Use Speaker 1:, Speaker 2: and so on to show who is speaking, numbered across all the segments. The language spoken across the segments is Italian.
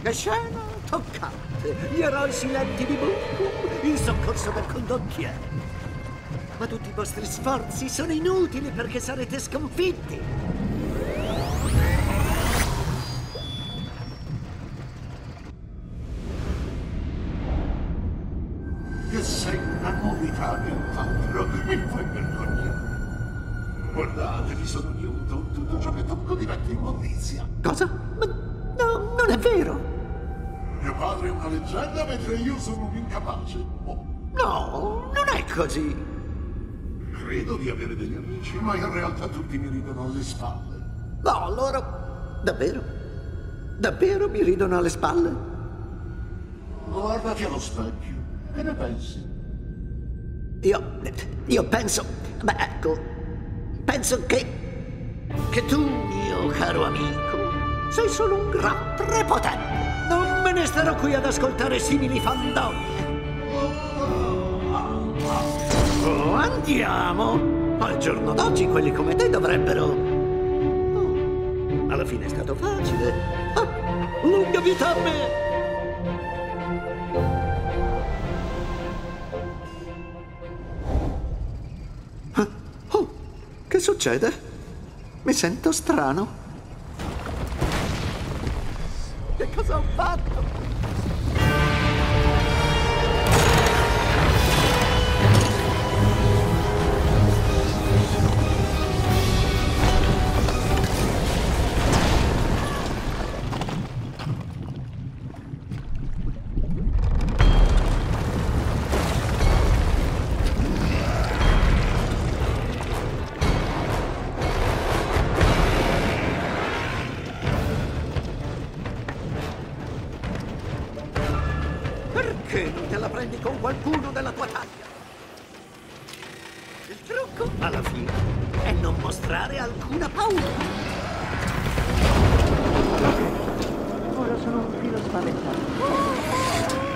Speaker 1: Che scena toccante! Gli eroi silenti di Boom Boom in soccorso del condottiere. Ma tutti i vostri sforzi sono inutili perché sarete sconfitti.
Speaker 2: Che sei una novità nient'altro, mi fai vergognare. Guardate, mi sono io, tutto ciò che tocco diventa immondizia.
Speaker 1: Cosa? Ma no, non è vero.
Speaker 2: Mio padre è una leggenda mentre io sono un incapace. Oh,
Speaker 1: No, non è così.
Speaker 2: credo di avere degli amici, ma in realtà tutti mi ridono alle spalle.
Speaker 1: No, loro... Davvero? Davvero mi ridono alle spalle?
Speaker 2: Guardati allo specchio. Che ne pensi?
Speaker 1: Io penso... Beh, ecco... Penso che tu, mio caro amico, sei solo un gran prepotente. Non me ne starò qui ad ascoltare simili fandonie. Oh, andiamo! Al giorno d'oggi quelli come te dovrebbero... Oh, alla fine è stato facile. Ah, lunga vita a me! Oh, che succede? Mi sento strano. Che cosa ho fatto? Perché non te la prendi con qualcuno della tua taglia? Il trucco, alla fine, è non mostrare alcuna paura.
Speaker 3: Ora sono un filo spaventato.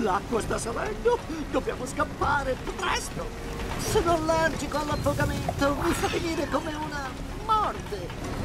Speaker 1: L'acqua sta salendo. Dobbiamo scappare presto. Sono allergico all'affogamento. Mi fa venire come una morte.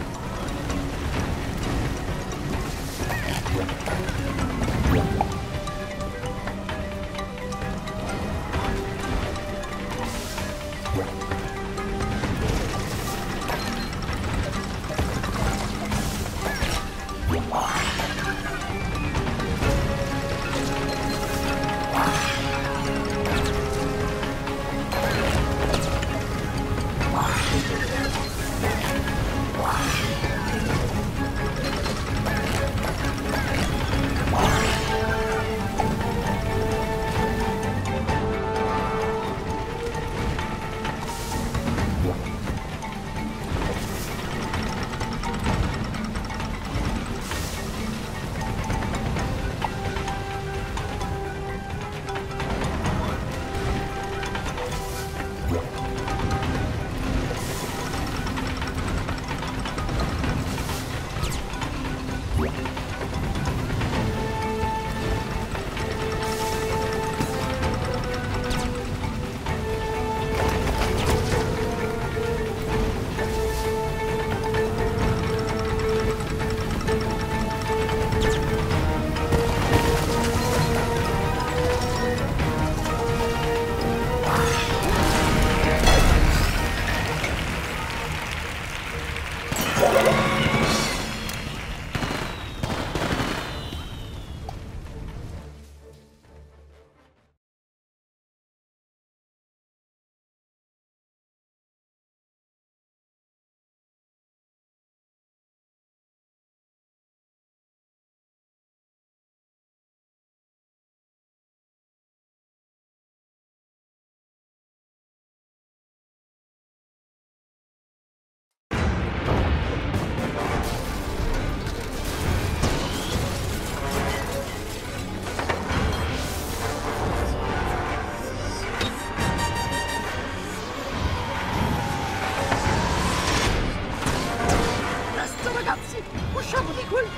Speaker 1: Usciamo di qui!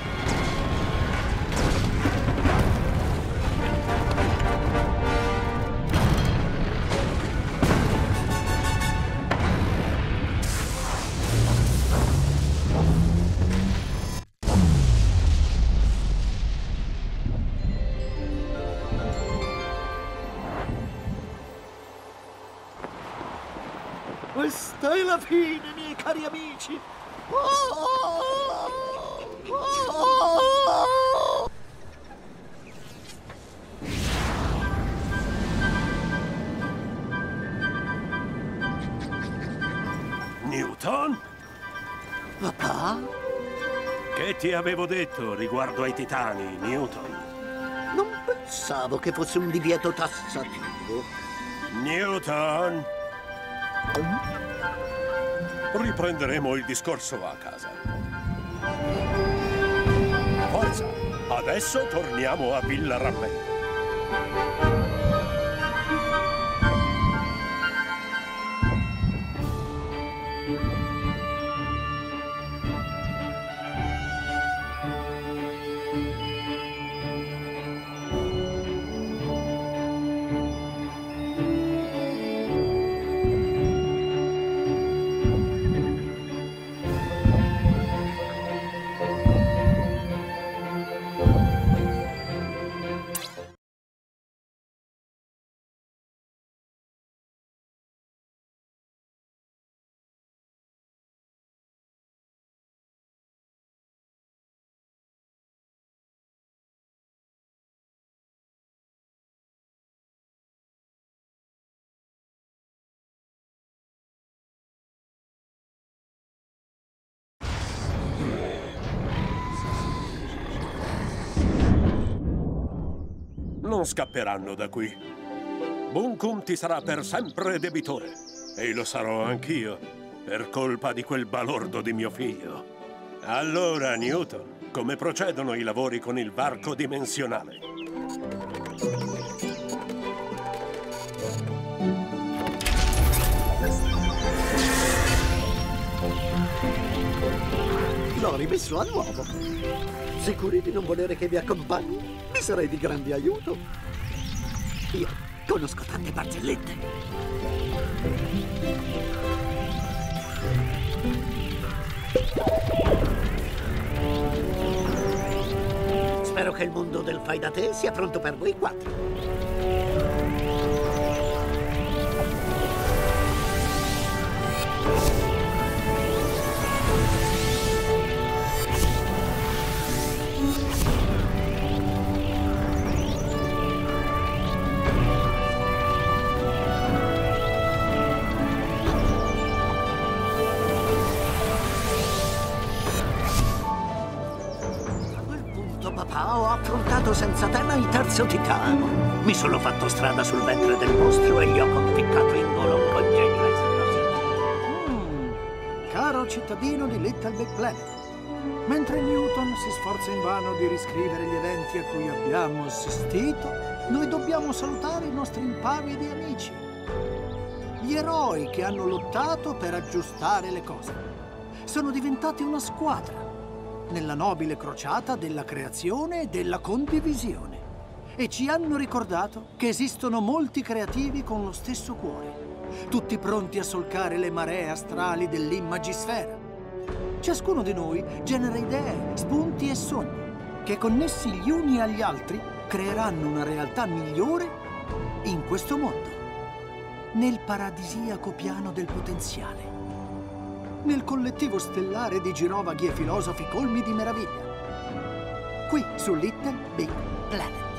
Speaker 1: Questa è la fine, miei cari amici!
Speaker 4: Newton?
Speaker 1: Papà?
Speaker 4: Che ti avevo detto riguardo ai titani, Newton?
Speaker 1: Non pensavo che fosse un divieto tassativo.
Speaker 4: Newton? Riprenderemo il discorso a casa. Forza! Adesso torniamo a Villa Rammella. Non scapperanno da qui. Bunkum ti sarà per sempre debitore. E lo sarò anch'io, per colpa di quel balordo di mio figlio. Allora, Newton, come procedono i lavori con il varco dimensionale?
Speaker 1: L'ho rimesso a nuovo. Sicuri di non volere che vi accompagni? Mi sarei di grande aiuto. Io conosco tante barzellette. Spero che il mondo del fai da te sia pronto per voi quattro. Papà, ho affrontato senza tema il terzo titano. Mi sono fatto strada sul ventre del mostro e gli ho conficcato in volo un congegno esplosivo.
Speaker 5: Caro cittadino di Little Big Planet, mentre Newton si sforza invano di riscrivere gli eventi a cui abbiamo assistito, noi dobbiamo salutare i nostri impavidi amici. Gli eroi che hanno lottato per aggiustare le cose. Sono diventati una squadra nella nobile crociata della creazione e della condivisione. E ci hanno ricordato che esistono molti creativi con lo stesso cuore, tutti pronti a solcare le maree astrali dell'immagisfera. Ciascuno di noi genera idee, spunti e sogni, che connessi gli uni agli altri creeranno una realtà migliore in questo mondo, nel paradisiaco piano del potenziale, nel collettivo stellare di girovaghi e filosofi colmi di meraviglia, qui su Little Big Planet.